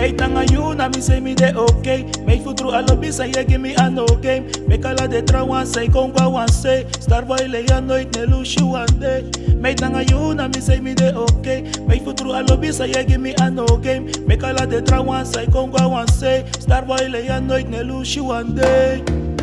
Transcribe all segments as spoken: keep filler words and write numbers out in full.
Mate nanga you, na me say me de okay. Make food through a lobby, say yeah, give me a no game. Make a la de tra one say, kongwa one say. Star boy lay a noit, ne lose you one day. Mate nanga you, na me say me de okay. Make food through a lobby, say yeah, give me a no game. Make a la de tra one say, kongwa one say. Star boy lay a noit, ne lose you one day.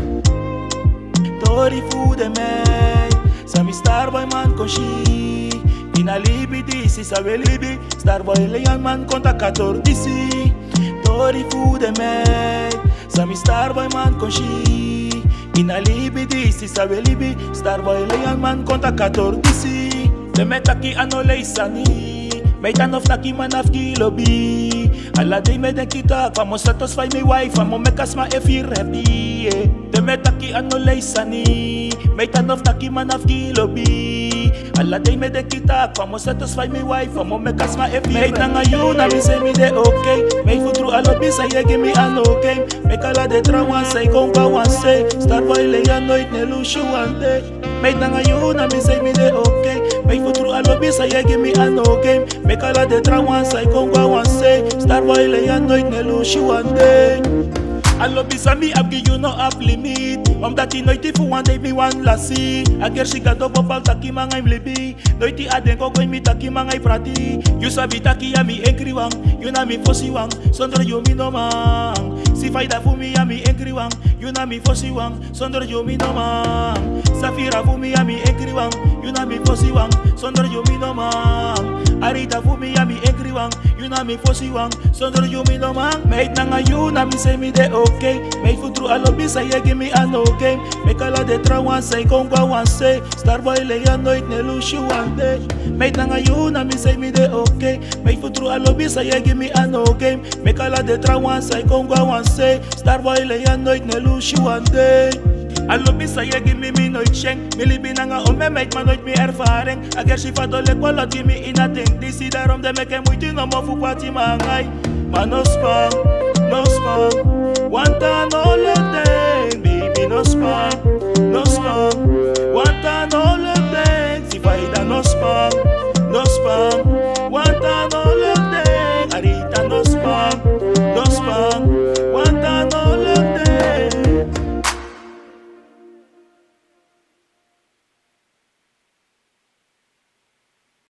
Tori food e mate. Sami star boy man koshi. Ina libi disi sabe libi. Star boy lay a man konta kator disi. Tori food e mate. Sami star boy man koshi. Ina libi disi sabe libi. Star boy lay a man konta kator disi. De metaki ano lay sani. Meitan of taki man af kilobi. Alla day me den kita. Vamos satisfy my wife. Vamos make us ma efi ready. De metaki ano lay sani. Meitan of taki man af kilobi. Alla day me den kita. Vamos satisfy my wife. Vamos make us ma efi ready. Meitan ayu na me say me de okay. Make food through a lobby say yeah give me a no game. Make a la de tra one say konga one say. Star boy lay a noit ne lose you one day. Meitan ayu na me say me de okay. Make food through a lobby say yeah give me a no game. Make a la de tra one say konga one say. Star boy lay a noit ne lose you one day. I love this and me up give you no up limit. Om dati noiti fu one day me one lassie. Ager si gado popal taki mangay mlibi. Noiti aden ko koy mi taki mangay prati. You sabi taki ya mi engri wang. You na mi fosi wang. Sondro you mi no mang. Si faida fu mi ya mi engri wang. You na mi fosi wang. Sondro you mi no mang. Safira fu mi ya mi engri wang. You na mi fosi wang. Sondro you mi no mang. Arita fu mi ya mi engri wang. You na mi fosi wang. Sondro you mi no mang. Mate nanga you na mi say me de okay. Make food through a lobby say yeah give me a no game. Make a la de tra one say kongwa one say. Star boy lay a noit ne lose you one day. Mate nanga you na me say me de okay. Make food through a lobby say yeah give me a no game. Make a la de tra one say kongwa one say. Star boy lay a noit ne lose you one day. A lobby say yeah give me me nooit sheng. Mi libi nanga ome make man nooit mi ervaring. Ager si fa dole kwa lot give me inating. Disi daarom de meke moeite no mo fu kwati mangay. Maar no spam, no spam. Want an all day, baby, no spam, no spam. Want an all